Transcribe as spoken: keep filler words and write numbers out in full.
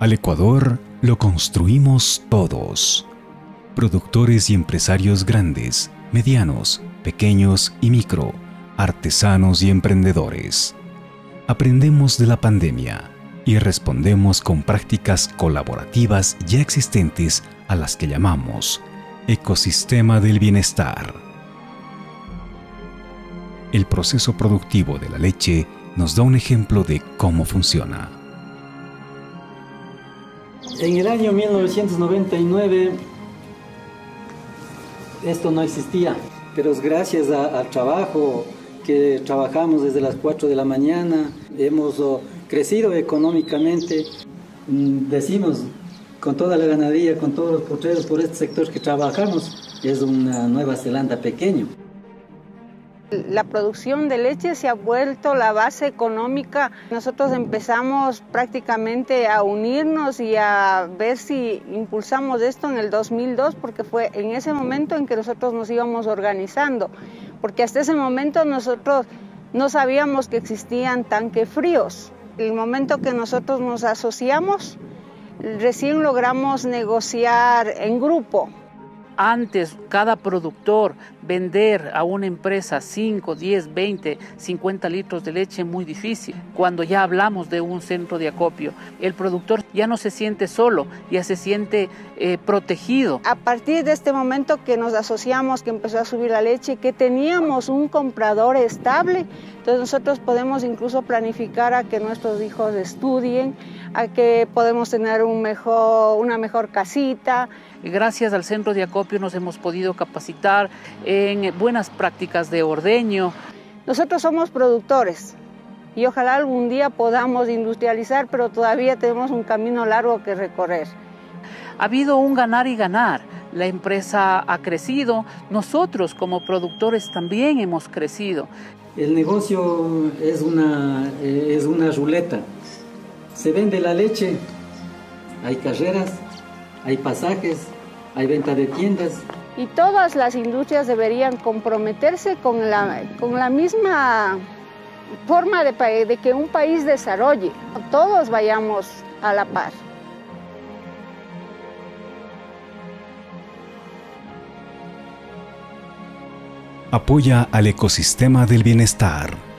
Al Ecuador lo construimos todos. Productores y empresarios grandes, medianos, pequeños y micro, artesanos y emprendedores. Aprendemos de la pandemia y respondemos con prácticas colaborativas ya existentes a las que llamamos ecosistema del bienestar. El proceso productivo de la leche nos da un ejemplo de cómo funciona. En el año mil novecientos noventa y nueve esto no existía, pero es gracias a, al trabajo que trabajamos desde las cuatro de la mañana, hemos oh, crecido económicamente, mm, decimos con toda la ganadería, con todos los potreros, por este sector que trabajamos, es una Nueva Zelanda pequeño. La producción de leche se ha vuelto la base económica. Nosotros empezamos prácticamente a unirnos y a ver si impulsamos esto en el dos mil dos, porque fue en ese momento en que nosotros nos íbamos organizando, porque hasta ese momento nosotros no sabíamos que existían tanques fríos. El momento que nosotros nos asociamos, recién logramos negociar en grupo. Antes, cada productor vender a una empresa cinco, diez, veinte, cincuenta litros de leche muy difícil. Cuando ya hablamos de un centro de acopio, el productor ya no se siente solo, ya se siente eh, protegido. A partir de este momento que nos asociamos, que empezó a subir la leche, que teníamos un comprador estable, entonces nosotros podemos incluso planificar a que nuestros hijos estudien, a que podemos tener un mejor, una mejor casita. Gracias al centro de acopio nos hemos podido capacitar en buenas prácticas de ordeño. Nosotros somos productores y ojalá algún día podamos industrializar, pero todavía tenemos un camino largo que recorrer. Ha habido un ganar y ganar. La empresa ha crecido, nosotros como productores también hemos crecido. El negocio es una, es una ruleta. Se vende la leche, hay carreras, hay pasajes, hay venta de tiendas. Y todas las industrias deberían comprometerse con la, con la misma forma de, de que un país desarrolle. Todos vayamos a la par. Apoya al ecosistema del bienestar.